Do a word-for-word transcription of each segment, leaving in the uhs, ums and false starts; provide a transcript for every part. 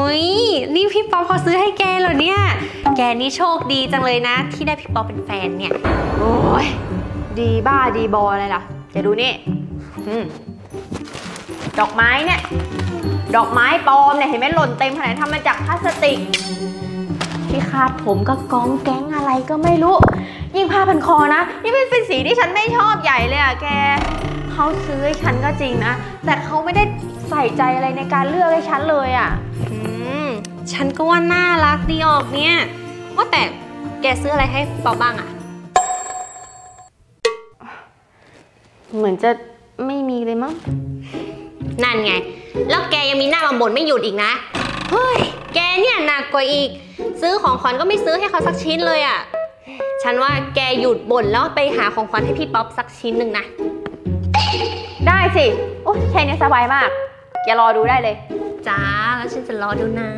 ยนี่พี่ป๊อปเขาซื้อให้แกเหรอเนี่ยแกนี่โชคดีจังเลยนะที่ได้พี่ป๊อปเป็นแฟนเนี่ยโอ้ยดีบ้าดีบออะไรล่ะจะดูนี่ดอกไม้เนี่ยดอกไม้ปลอมเนี่ยเห็นไหมหล่นเต็มขนาดทำมาจากพลาสติกที่คาดผมก็ก้องแก๊งอะไรก็ไม่รู้ยิ่งผ้าพันคอนะนี่เป็นสีที่ฉันไม่ชอบใหญ่เลยอะแกเขาซื้อให้ฉันก็จริงนะแต่เขาไม่ได้ใส่ใจอะไรในการเลือกให้ฉันเลยอะอืมฉันก็ว่าน่ารักดีออกเนี่ยว่าแต่แกซื้ออะไรให้ป๊อปบ้างอะเหมือนจะไม่มีเลยมั้งนั่นไงแล้วแกยังมีหน้ามาบ่นไม่หยุดอีกนะเฮ้ยแกเนี่ยหนักกว่าอีกซื้อของขวัญก็ไม่ซื้อให้เขาสักชิ้นเลยอ่ะฉันว่าแกหยุดบ่นแล้วไปหาของขวัญให้พี่ป๊อปสักชิ้นหนึ่งนะได้สิโอ้แค่นี้สบายมากแกรอดูได้เลยจ้าแล้วฉันจะรอดูนะ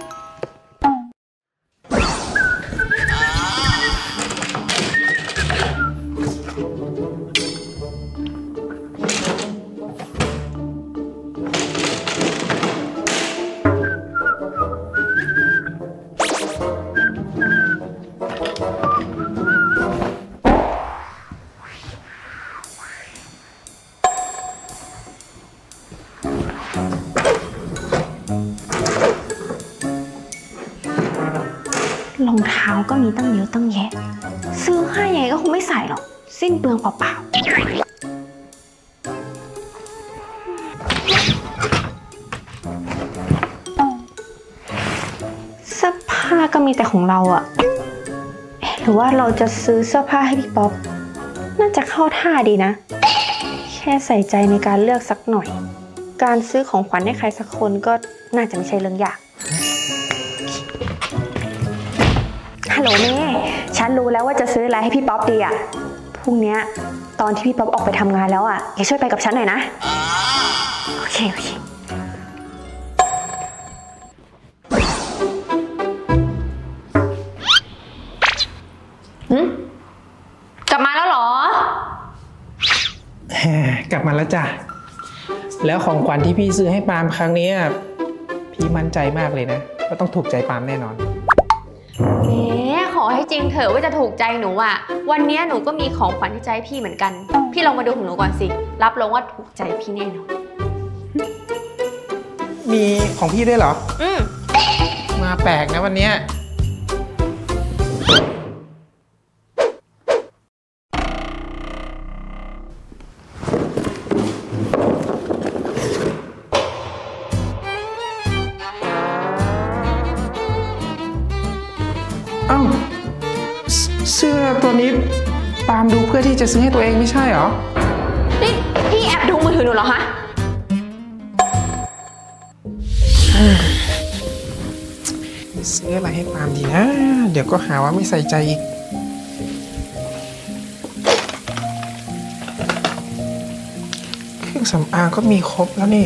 รองเท้าก็มีตั้งเยอะตั้งแยะซื้อให้ยังไงก็คงไม่ใส่หรอกสิ้นเปลืองเปล่าๆเสื้อผ้าก็มีแต่ของเราอะหรือว่าเราจะซื้อเสื้อผ้าให้พี่ป๊อปน่าจะเข้าท่าดีนะแค่ใส่ใจในการเลือกสักหน่อยการซื้อของขวัญให้ใครสักคนก็น่าจะไม่ใช่เรื่องยากฮัลโหลแม่ฉันรู้แล้วว่าจะซื้ออะไรให้พี่ป๊อปดีอ่ะพรุ่งนี้ตอนที่พี่ป๊อปออกไปทำงานแล้วอ่ะแกช่วยไปกับฉันหน่อยนะโอเคโอเคหืมกลับมาแล้วเหรอกลับมาแล้วจ้ะแล้วของขวัญที่พี่ซื้อให้ปาล์มครั้งนี้พี่มั่นใจมากเลยนะว่าต้องถูกใจปาล์มแน่นอนแหมขอให้จริงเถอะว่าจะถูกใจหนูอ่ะวันนี้หนูก็มีของขวัญที่ใจพี่เหมือนกันพี่ลองมาดูของหนูก่อนสิรับรองว่าถูกใจพี่แน่นอนมีของพี่ด้วยเหรออืมมาแปลกนะวันนี้อ้าวเสื้อตัวนี้ปาล์มดูเพื่อที่จะซื้อให้ตัวเองไม่ใช่เหรอนี่พี่แอบดูมือถือหนูเหรอคะซื้ออะไรให้ปาล์มดีนะเดี๋ยวก็หาว่าไม่ใส่ใจอีกเครื่องสำอางก็มีครบแล้วนี่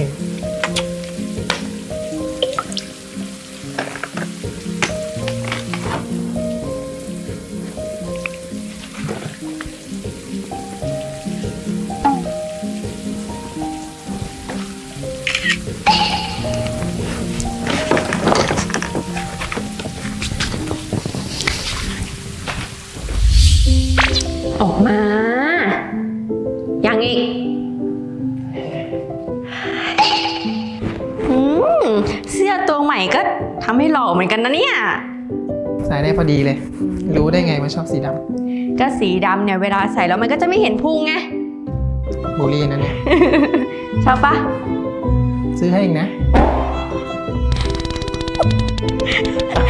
ออกมายังอีกเสื้อตัวใหม่ก็ทำให้หล่อเหมือนกันนะเนี่ยใส่ได้พอดีเลยรู้ได้ไงว่าชอบสีดำก็สีดำเนี่ยเวลาใส่แล้วมันก็จะไม่เห็นพุงไงบูลลี่นั่นเนี่ยชอบปะซื้อให้เองนะ